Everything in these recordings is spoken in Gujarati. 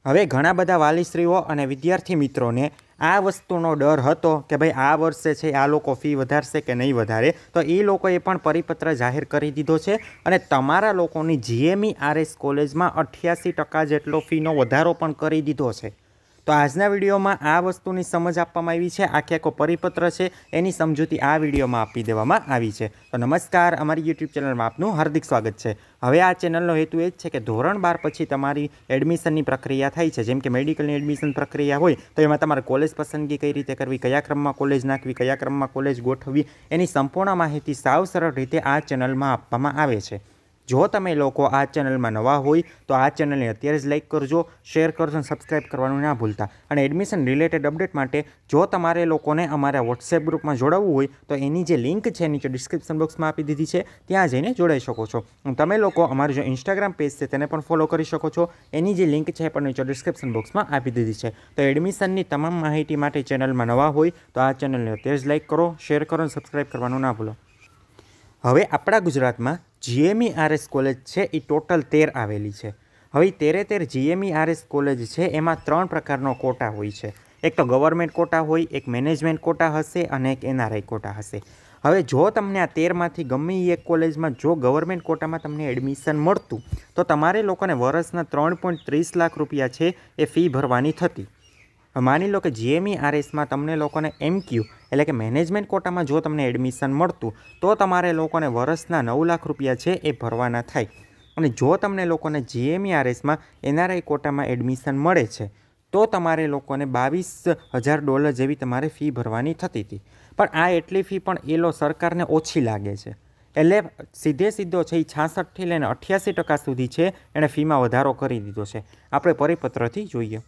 હવે ઘણા બધા વાલીશ્રીઓ અને વિદ્યાર્થી મિત્રોને આ વસ્તુનો ડર હતો કે ભાઈ આ વર્ષે છે આ લોકો ફી વધારશે કે નહીં વધારે, તો એ લોકોએ પણ પરિપત્ર જાહેર કરી દીધો છે અને તમારા લોકોની GMERS કોલેજમાં 88% જેટલો ફીનો વધારો પણ કરી દીધો છે. તો આજના વિડીયોમાં આ વસ્તુની સમજ આપવામાં આવી છે. આખે આખો પરિપત્ર છે એની સમજૂતી આ વિડીયોમાં આપી દેવામાં આવી છે. તો નમસ્કાર, અમારી યુટ્યુબ ચેનલમાં આપનું હાર્દિક સ્વાગત છે. હવે આ ચેનલનો હેતુ એ જ છે કે ધોરણ 12 પછી તમારી એડમિશનની પ્રક્રિયા થાય છે, જેમ કે મેડિકલની એડમિશન પ્રક્રિયા હોય તો એમાં તમારે કોલેજ પસંદગી કઈ રીતે કરવી, કયા ક્રમમાં કોલેજ નાખવી, કયા ક્રમમાં કોલેજ ગોઠવવી, એની સંપૂર્ણ માહિતી સાવ સરળ રીતે આ ચેનલમાં આપવામાં આવે છે. જો તમે લોકો આ ચેનલમાં નવા હોય તો આ ચેનલને અત્યારે જ લાઇક કરજો, શેર કરજો અને સબસ્ક્રાઈબ કરવાનું ના ભૂલતા. અને એડમિશન રિલેટેડ અપડેટ માટે જો તમારે લોકોને અમારા વોટ્સએપ ગ્રુપમાં જોડાવવું હોય તો એની જે લિંક છે નીચે ડિસ્ક્રિપ્શન બોક્સમાં આપી દીધી છે, ત્યાં જઈને જોડાઈ શકો છો. તમે લોકો અમારું જે ઇન્સ્ટાગ્રામ પેજ છે તેને પણ ફોલો કરી શકો છો, એની જે લિંક છે પણ નીચે ડિસ્ક્રિપ્શન બોક્સમાં આપી દીધી છે. તો એડમિશનની તમામ માહિતી માટે ચેનલમાં નવા હોય તો આ ચેનલને અત્યારે જ લાઇક કરો, શેર કરો અને સબસ્ક્રાઈબ કરવાનું ના ભૂલો. હવે આપણા ગુજરાતમાં GMERS કોલેજ છે એ ટોટલ 13 આવેલી છે. હવે 13 GMERS કોલેજ છે એમાં 3 પ્રકારનો કોટા હોય છે. એક તો ગવર્મેન્ટ કોટા હોય, એક મેનેજમેન્ટ કોટા હશે અને એક NRI કોટા હશે. હવે જો તમને આ 13માંથી ગમે એક કોલેજમાં જો ગવર્મેન્ટ કોટામાં તમને એડમિશન મળતું તો તમારે લોકોને વર્ષના 3.30 લાખ રૂપિયા છે એ ફી ભરવાની થતી. માની લો કે GMERSમાં તમને લોકોને MQ એટલે કે મેનેજમેન્ટ કોટામાં જો તમને એડમિશન મળતું તો તમારે લોકોને વર્ષના 9 લાખ રૂપિયા છે એ ભરવાના થાય. અને જો તમને લોકોને GMERSમાં NRI કોટામાં એડમિશન મળે છે તો તમારે લોકોને $22,000 જેવી તમારે ફી ભરવાની થતી હતી. પણ આ એટલી ફી પણ એ સરકારને ઓછી લાગે છે, એટલે સીધો છે એ 66થી લઈને 88% સુધી છે એણે ફીમાં વધારો કરી દીધો છે. આપણે પરિપત્રથી જોઈએ.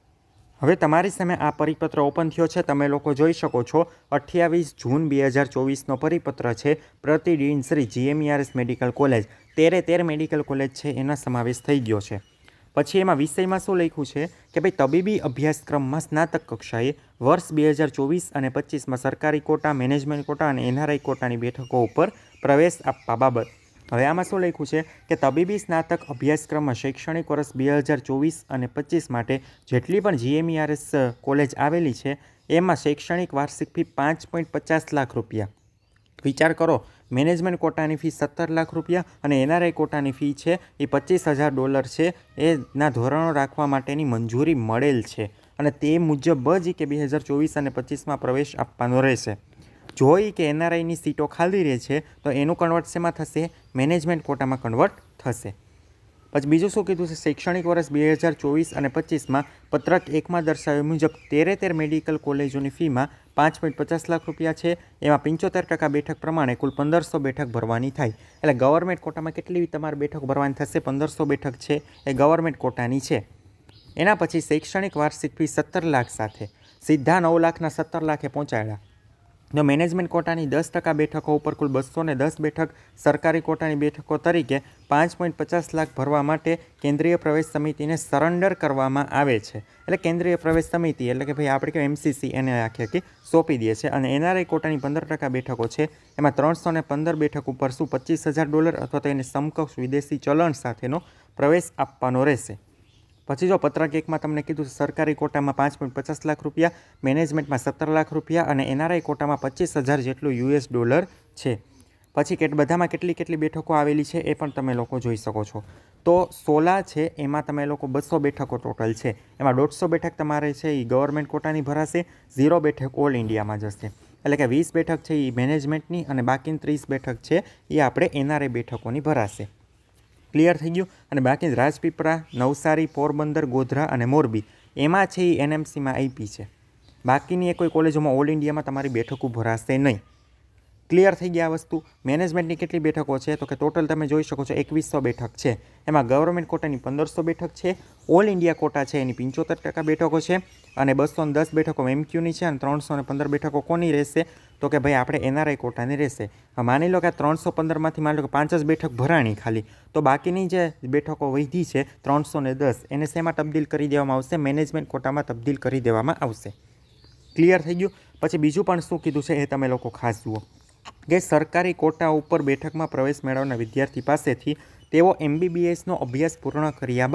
હવે તમારી સામે આ પરિપત્ર ઓપન થયો છે, તમે લોકો જોઈ શકો છો. 28 જૂન 2024નો પરિપત્ર છે. પ્રતિદિન Shri GMERS medical college 13 medical college છે એના સમાવેશ થઈ ગયો છે. પછી એમાં વિષયમાં શું લખ્યું છે કે ભાઈ તબીબી અભ્યાસક્રમમાં સ્નાતક કક્ષાએ વર્ષ 2024 અને 25માં સરકારી કોટા, મેનેજમેન્ટ કોટા અને NRI કોટાની બેઠકો ઉપર પ્રવેશ આપવા બાબત. હવે આમાં શું લખ્યું છે કે તબીબી સ્નાતક અભ્યાસક્રમમાં શૈક્ષણિક વર્ષ 2024 અને 25 માટે જેટલી પણ GMERS કોલેજ આવેલી છે એમાં શૈક્ષણિક વાર્ષિક ફી 5.50 લાખ રૂપિયા. વિચાર કરો, મેનેજમેન્ટ કોટાની ફી 17 લાખ રૂપિયા અને NRI કોટાની ફી છે એ $25,000 છે. એના ધોરણો રાખવા માટેની મંજૂરી મળેલ છે અને તે મુજબ જ કે 2024 અને 25માં પ્રવેશ આપવાનો રહેશે. જોઈ કે NRIની સીટો ખાલી રહે છે તો એનું કન્વર્ટ શેમાં થશે? મેનેજમેન્ટ કોટામાં કન્વર્ટ થશે. પછી બીજું શું કીધું છે? શૈક્ષણિક વર્ષ 2024 અને 25માં પત્રક 1માં દર્શાવ્યા મુજબ 13 મેડિકલ કોલેજોની ફીમાં 5.50 લાખ રૂપિયા છે. એમાં 75% બેઠક પ્રમાણે કુલ 1500 બેઠક ભરવાની થાય. એટલે ગવર્મેન્ટ કોટામાં કેટલી તમારે બેઠક ભરવાની થશે? 1500 બેઠક છે એ ગવર્મેન્ટ કોટાની છે. એના પછી શૈક્ષણિક વાર્ષિક ફી 17 લાખ સાથે સીધા 9 લાખના 17 લાખે પહોંચાડ્યા. જો મેનેજમેન્ટ કોટાની 10% બેઠકો ઉપર કુલ 210 બેઠક, સરકારી કોટાની બેઠકો તરીકે 5.50 લાખ ભરવા માટે કેન્દ્રીય પ્રવેશ સમિતિને સરેન્ડર કરવામાં આવે છે. એટલે કેન્દ્રીય પ્રવેશ સમિતિ એટલે કે ભાઈ આપણે કે MCC એને આખી સોંપી દે છે. અને NRI કોટાની 15% બેઠકો છે એમાં 315 બેઠક ઉપર શું $25,000 અથવા તો એને સમકક્ષ વિદેશી ચલણ સાથેનો પ્રવેશ આપવાનો રહેશે. પછી જો પત્રક 1માં તમને કીધું સરકારી કોટામાં 5.50 લાખ રૂપિયા, મેનેજમેન્ટમાં 17 લાખ રૂપિયા અને NRI કોટામાં $25,000 જેટલું US$ છે. પછી બધામાં કેટલી બેઠકો આવેલી છે એ પણ તમે લોકો જોઈ શકો છો. તો 16 છે એમાં તમે લોકો 200 બેઠકો ટોટલ છે. એમાં 150 બેઠક તમારે છે એ ગવર્મેન્ટ કોટાની ભરાશે, 0 બેઠક ઓલ ઇન્ડિયામાં જશે. એટલે કે 20 બેઠક છે એ મેનેજમેન્ટની અને બાકીની 30 બેઠક છે એ આપણે NRI બેઠકોની ભરાશે. ક્લિયર થઈ ગયું? અને બાકી રાજપીપળા, નવસારી, પોરબંદર, ગોધરા અને મોરબી એમાં છે એ NMCમાં આપી છે. બાકીની કોઈ કોલેજોમાં ઓલ ઇન્ડિયામાં તમારી બેઠકો ભરાશે નહીં. ક્લિયર થઈ ગયા આ વસ્તુ? મેનેજમેન્ટની કેટલી બેઠકો છે તો કે ટોટલ તમે જોઈ શકો છો 2100 બેઠક છે. એમાં ગવર્મેન્ટ કોટાની 1500 બેઠક છે, ઓલ ઇન્ડિયા કોટા છે એની 75% બેઠકો છે અને 210 બેઠકો MQની છે અને 315 બેઠકો કોની રહેશે તો કે ભાઈ આપણે NRI કોટાની રહેશે. માની લો કે આ 315માંથી માની લો કે 5 જ બેઠક ભરાણી ખાલી, તો બાકીની જે બેઠકો વધી છે 310 એને શેમાં તબદીલ કરી દેવામાં આવશે? મેનેજમેન્ટ કોટામાં તબદીલ કરી દેવામાં આવશે. ક્લિયર થઈ ગયું? પછી બીજું પણ શું કીધું છે એ તમે લોકો ખાસ જુઓ કે સરકારી કોટા ઉપર બેઠકમાં પ્રવેશ મેળવનાર વિદ્યાર્થી પાસેથી તેઓ MBBSનો અભ્યાસ પૂર્ણ કર્યા બાદ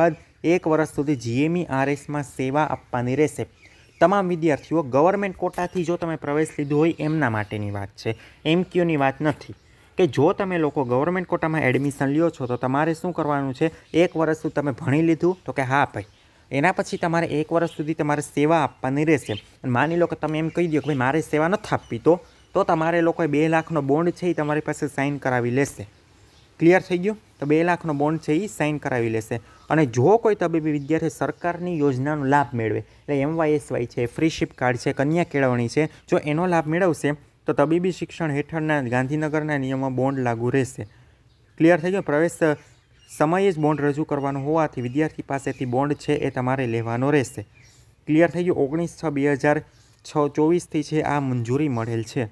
1 વર્ષ સુધી GMERSમાં સેવા આપવાની રહેશે. તમામ વિદ્યાર્થીઓ ગવર્મેન્ટ કોટાથી જો તમે પ્રવેશ લીધો હોય એમના માટેની વાત છે, MQની વાત નથી. કે જો તમે લોકો ગવર્મેન્ટ કોટામાં એડમિશન લ્યો છો તો તમારે શું કરવાનું છે, 1 વર્ષ સુધી તમે ભણી લીધું તો કે હા ભાઈ, એના પછી તમારે 1 વર્ષ સુધી તમારે સેવા આપવાની રહેશે. અને માની લો કે તમે એમ કહી દો કે ભાઈ મારે સેવા નથી આપવી, તો તમારે લોકોએ 2 લાખનો બોન્ડ છે એ તમારી પાસે સાઇન કરાવી લેશે. ક્લિયર થઈ ગયું? તો 2 લાખનો બોન્ડ છે એ સાઇન કરાવી લેશે. અને જો કોઈ તબીબી વિદ્યાર્થી સરકારની યોજનાનો લાભ મેળવે, એટલે MYSY છે, ફ્રીશીપ કાર્ડ છે, કન્યા કેળવણી છે, જો એનો લાભ મેળવશે તો તબીબી શિક્ષણ હેઠળના ગાંધીનગરના નિયમમાં બોન્ડ લાગુ રહેશે. ક્લિયર થઈ ગયું? પ્રવેશ સમયે જ બોન્ડ રજૂ કરવાનો હોવાથી વિદ્યાર્થી પાસેથી બોન્ડ છે એ તમારે લેવાનો રહેશે. ક્લિયર થઈ ગયું? 19/6/2024થી છે આ મંજૂરી મળેલ છે.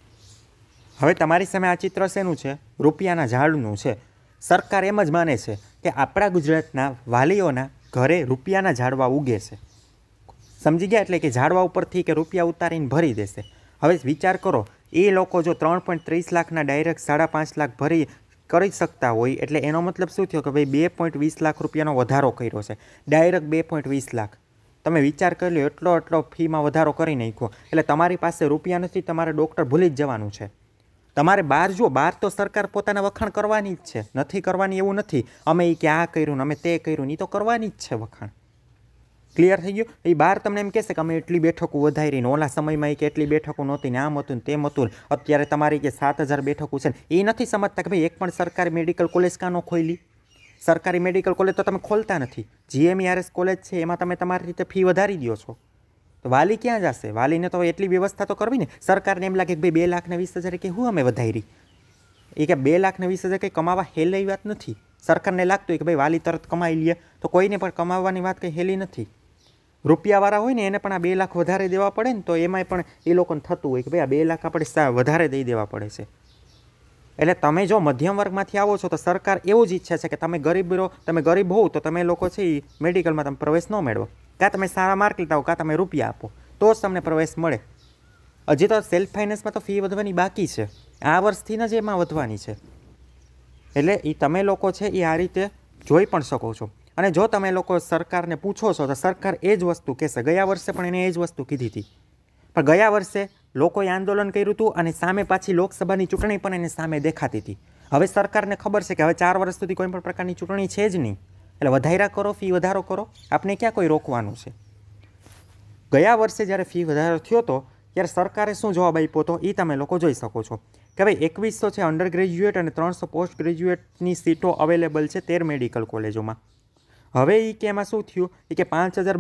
હવે તમારી સામે આ ચિત્ર શેનું છે? રૂપિયાના ઝાડનું છે. સરકાર એમ જ માને છે કે આપણા ગુજરાતના વાલીઓના ઘરે રૂપિયાના ઝાડવા ઉગે છે. સમજી ગયા? એટલે કે ઝાડવા ઉપરથી કે રૂપિયા ઉતારીને ભરી દેશે. હવે વિચાર કરો, એ લોકો જો 3.30 લાખના ડાયરેક્ટ 5.5 લાખ ભરી કરી શકતા હોય, એટલે એનો મતલબ શું થયો કે ભાઈ 2.20 લાખ રૂપિયાનો વધારો કર્યો છે. ડાયરેક્ટ 2.20 લાખ. તમે વિચાર કરી લો, એટલો ફીમાં વધારો કરી નાખ્યો. એટલે તમારી પાસે રૂપિયા નથી, તમારે ડૉક્ટર ભૂલી જ જવાનું છે. તમારે બહાર તો સરકાર પોતાના વખાણ કરવાની જ છે, નથી કરવાની એવું નથી. અમે કે આ કર્યું ને અમે તે કર્યું, એ તો કરવાની જ છે વખાણ. ક્લિયર થઈ ગયું? એ બહાર તમને એમ કહેશે કે અમે એટલી બેઠકો વધારી ને ઓલા સમયમાં કે એટલી બેઠકો નહોતી ને આમ હતું ને તેમ હતું, અત્યારે તમારી કે 7,000 બેઠકો છે. એ નથી સમજતા કે ભાઈ એક પણ સરકારી મેડિકલ કોલેજ કાં ન ખોલી? સરકારી મેડિકલ કોલેજ તો તમે ખોલતા નથી. GMERS કોલેજ છે એમાં તમે તમારી રીતે ફી વધારી દો છો, તો વાલી ક્યાં જશે? વાલીને તો એટલી વ્યવસ્થા તો કરવી ને. સરકારને એમ લાગે કે ભાઈ 2,20,000 કે હું અમે વધારી, એ કે 2,20,000 કંઈ કમાવા હેલી વાત નથી. સરકારને લાગતું હોય કે ભાઈ વાલી તરત કમાઈ લે, તો કોઈને પણ કમાવાની વાત કંઈ હેલી નથી. રૂપિયાવાળા હોય ને એને પણ આ 2 લાખ વધારે દેવા પડે ને, તો એમાંય પણ એ લોકોને થતું હોય કે ભાઈ આ 2 લાખ આપણે વધારે દઈ દેવા પડે છે. એટલે તમે જો મધ્યમ વર્ગમાંથી આવો છો તો સરકાર એવું જ ઈચ્છે છે કે તમે ગરીબ હોવ તો તમે લોકો છે એ મેડિકલમાં તમે પ્રવેશ ન મેળવો. કાં તમે સારા માર્ક લેતા હો, કાં તમે રૂપિયા આપો, તો જ તમને પ્રવેશ મળે. હજી તો સેલ્ફ ફાઇનાન્સમાં તો ફી વધવાની બાકી છે, આ વર્ષથી જ એમાં વધવાની છે. એટલે એ તમે લોકો છે એ આ રીતે જોઈ પણ શકો છો. અને જો તમે લોકો સરકારને પૂછો છો તો સરકાર એ જ વસ્તુ કહેશે. ગયા વર્ષે પણ એને એ જ વસ્તુ કીધી હતી, પણ ગયા વર્ષે લોકોએ આંદોલન કર્યું હતું અને સામે પાછી લોકસભાની ચૂંટણી પણ એને સામે દેખાતી હતી. હવે સરકારને ખબર છે કે હવે 4 વર્ષ સુધી કોઈ પણ પ્રકારની ચૂંટણી છે જ નહીં, એટલે વધારા કરો, ફી વધારો કરો, આપણે ક્યાં કોઈ રોકવાનું છે. ગયા વર્ષે જ્યારે ફી વધારો થયો હતો ત્યારે સરકારે શું જવાબ આપ્યો હતો એ તમે લોકો જોઈ શકો છો કે ભાઈ 2100 છે અંડર ગ્રેજ્યુએટ અને 300 પોસ્ટ ગ્રેજ્યુએટની સીટો અવેલેબલ છે 13 મેડિકલ કોલેજોમાં. હવે એ કે એમાં શું થયું એ કે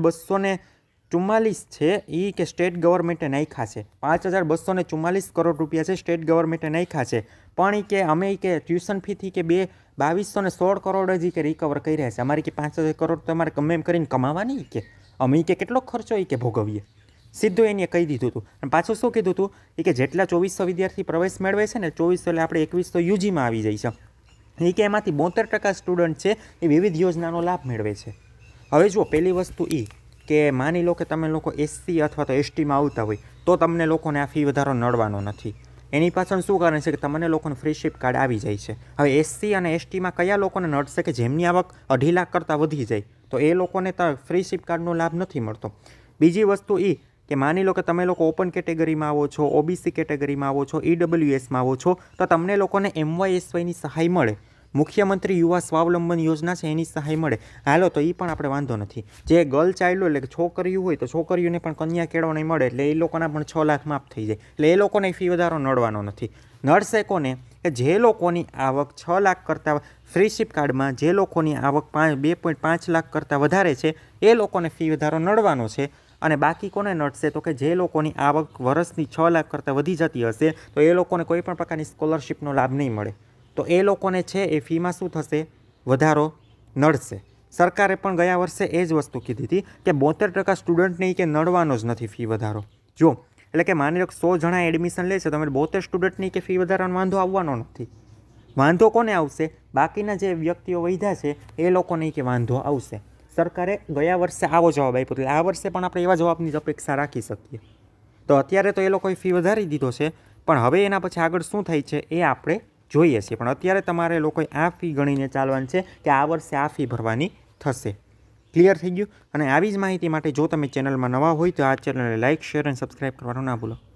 5,244 છે એ કે સ્ટેટ ગવર્મેન્ટે નાખ્યા છે. 5,244 કરોડ રૂપિયા છે સ્ટેટ ગવર્મેન્ટે નાખ્યા છે. પણ એ કે અમે કે ટ્યુશન ફીથી કે 2,216 કરોડ જ કે રિકવર કરી રહ્યા છે. અમારી કે 5,000 કરોડ તો અમારે ગમે એમ કરીને કમાવાની કે અમે કે કેટલો ખર્ચો એ કે ભોગવીએ. સીધું એને કહી દીધું હતું. અને પાછું શું કીધું હતું એ કે જેટલા 2,400 વિદ્યાર્થી પ્રવેશ મેળવે છે ને 2,400 એટલે આપણે 2,100 યુજીમાં આવી જાય છે. એ કે એમાંથી 72% સ્ટુડન્ટ છે એ વિવિધ યોજનાનો લાભ મેળવે છે. હવે જુઓ, પહેલી વસ્તુ એ કે માની લો કે તમે લોકો SC અથવા તો STમાં આવતા હોય તો તમને લોકોને આ ફી વધારો નડવાનો નથી. એની પાછળ શું કારણ છે કે તમને લોકોને ફ્રીશીપ કાર્ડ આવી જાય છે. હવે SC અને STમાં કયા લોકોને નડશે કે જેમની આવક 2.5 લાખ કરતાં વધી જાય, તો એ લોકોને તો ફ્રીશીપ કાર્ડનો લાભ નથી મળતો. બીજી વસ્તુ એ કે માની લો કે તમે લોકો ઓપન કેટેગરીમાં આવો છો, OBC કેટેગરીમાં આવો છો, EWSમાં આવો છો, તો તમને લોકોને MYSYની સહાય મળે. મુખ્યમંત્રી યુવા સ્વાવલંબન યોજના છે એની સહાય મળે. હાલો તો એ પણ આપણે વાંધો નથી. જે ગર્લ ચાઇલ્ડ એટલે કે છોકરીઓ હોય તો છોકરીઓને પણ કન્યા કેળવણી મળે, એટલે એ લોકોના પણ 6 લાખ માફ થઈ જાય. એટલે એ લોકોને ફી વધારો નડવાનો નથી. નડશે કોને કે જે લોકોની આવક 6 લાખ કરતાં ફ્રીશીપ કાર્ડમાં જે લોકોની આવક 2.5 લાખ કરતાં વધારે છે એ લોકોને ફી વધારો નડવાનો છે. અને બાકી કોને નડશે તો કે જે લોકોની આવક વર્ષની 6 લાખ કરતાં વધી જતી હશે તો એ લોકોને કોઈ પણ પ્રકારની સ્કોલરશિપનો લાભ નહીં મળે. તો એ લોકોને છે એ ફીમાં શું થશે? વધારો નડશે. સરકારે પણ ગયા વર્ષે એ જ વસ્તુ કીધી હતી કે 72% સ્ટુડન્ટને કે નડવાનો જ નથી ફી વધારો. જો એટલે કે માની લો 100 જણા એડમિશન લે છે, તમે 72 સ્ટુડન્ટની કે ફી વધારાનો વાંધો આવવાનો નથી. વાંધો કોને આવશે? બાકીના જે વ્યક્તિઓ વધ્યા છે એ લોકોને કે વાંધો આવશે. સરકારે ગયા વર્ષે આવો જવાબ આપ્યો, એટલે આ વર્ષે પણ આપણે એવા જવાબની જ અપેક્ષા રાખી શકીએ. તો અત્યારે તો એ લોકોએ ફી વધારી દીધો છે, પણ હવે એના પછી આગળ શું થાય છે એ આપણે જોઈએ છીએ. પણ અત્યારે તમારે લોકોએ આ ફી ગણીને ચાલવાની છે કે આ વર્ષે આ ફી ભરવાની થશે. ક્લિયર થઈ ગયું? અને આવી જ માહિતી માટે જો તમે ચેનલમાં નવા હોય તો આ ચેનલને લાઇક, શેર અને સબસ્ક્રાઈબ કરવાનું ના ભૂલો.